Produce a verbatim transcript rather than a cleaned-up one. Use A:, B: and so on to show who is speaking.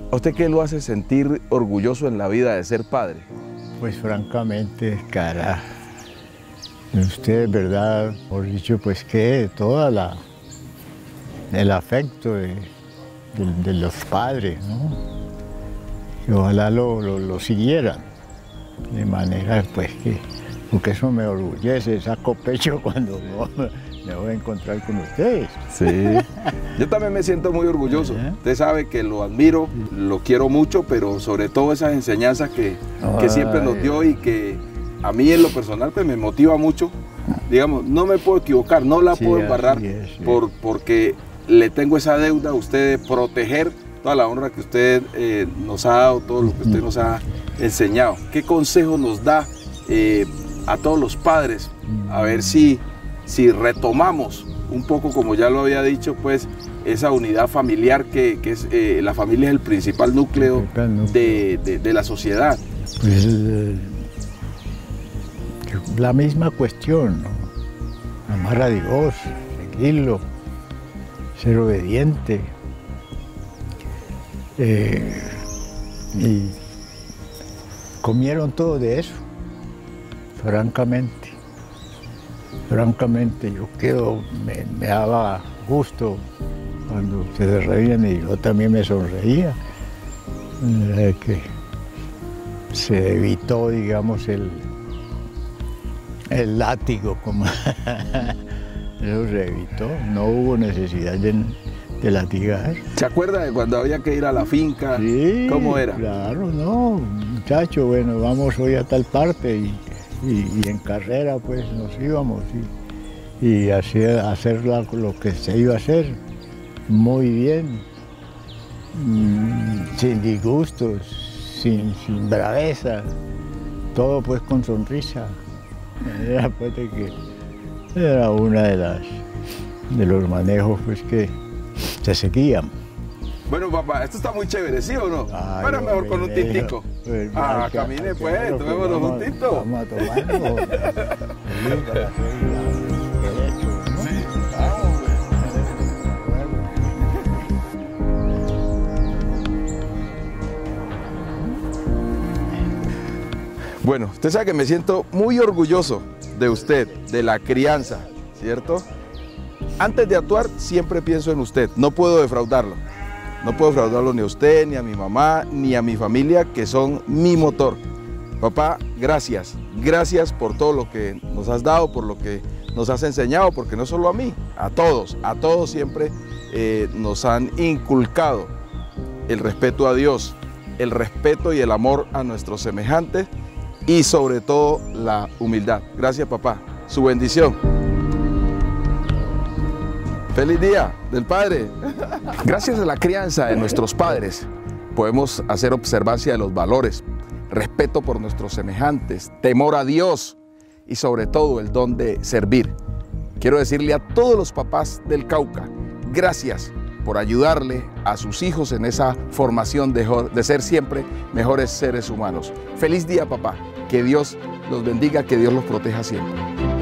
A: ¿A usted qué lo hace sentir orgulloso en la vida de ser padre?
B: Pues francamente, cara, usted, ¿verdad? Por dicho, pues que toda la, el afecto de, de, de los padres, ¿no? Y ojalá lo, lo, lo siguieran, de manera, pues que, porque eso me orgullece, saco pecho cuando no, me voy a encontrar con ustedes.
A: Sí, yo también me siento muy orgulloso. Usted sabe que lo admiro, lo quiero mucho, pero sobre todo esas enseñanzas que, que siempre nos dio y que a mí en lo personal pues me motiva mucho. Digamos, no me puedo equivocar, no la sí, puedo embarrar es, sí. por, porque le tengo esa deuda a usted de proteger toda la honra que usted eh, nos ha dado, todo lo que usted nos ha enseñado. ¿Qué consejo nos da eh, a todos los padres? A ver si, si retomamos un poco, como ya lo había dicho, pues esa unidad familiar que, que es, eh, la familia es el principal núcleo, principal núcleo. De, de, de la sociedad.
B: Pues eh, la misma cuestión, ¿no? Amar a Dios, seguirlo, ser obediente. Eh, y comieron todo de eso, francamente. Francamente, yo quedo, me, me daba gusto cuando se reían y yo también me sonreía. De que se evitó, digamos, el, el látigo, como eso se evitó, no hubo necesidad de, de latigar.
A: ¿Se acuerda de cuando había que ir a la finca?
B: Sí,
A: ¿cómo era?
B: Claro, no, muchacho, bueno, vamos hoy a tal parte y, y, y en carrera pues nos íbamos y, y hacer, hacer lo, lo que se iba a hacer muy bien, mmm, sin disgustos, sin, sin braveza, todo pues con sonrisa. Era pues de que era una de las de los manejos pues que se seguían.
A: Bueno, papá, esto está muy chévere, ¿sí o no?
B: Ay,
A: pero mejor con un tintico.
B: Pues,
A: ah,
B: marca,
A: camine pues,
B: claro,
A: tomémonos
B: pues,
A: un tinto.
B: Vamos a tomarlo. Sí, para hacer la derecho, ¿no?
A: Sí, vamos, güey. Bueno, usted sabe que me siento muy orgulloso de usted, de la crianza, ¿cierto? Antes de actuar, siempre pienso en usted. No puedo defraudarlo. No puedo defraudarlo ni a usted, ni a mi mamá, ni a mi familia, que son mi motor. Papá, gracias. Gracias por todo lo que nos has dado, por lo que nos has enseñado, porque no solo a mí, a todos, a todos siempre eh, nos han inculcado el respeto a Dios, el respeto y el amor a nuestros semejantes y sobre todo la humildad. Gracias, papá. Su bendición. ¡Feliz Día del Padre! Gracias a la crianza de nuestros padres, podemos hacer observancia de los valores, respeto por nuestros semejantes, temor a Dios y sobre todo el don de servir. Quiero decirle a todos los papás del Cauca, gracias por ayudarle a sus hijos en esa formación de, de ser siempre mejores seres humanos. ¡Feliz día, papá! Que Dios los bendiga, que Dios los proteja siempre.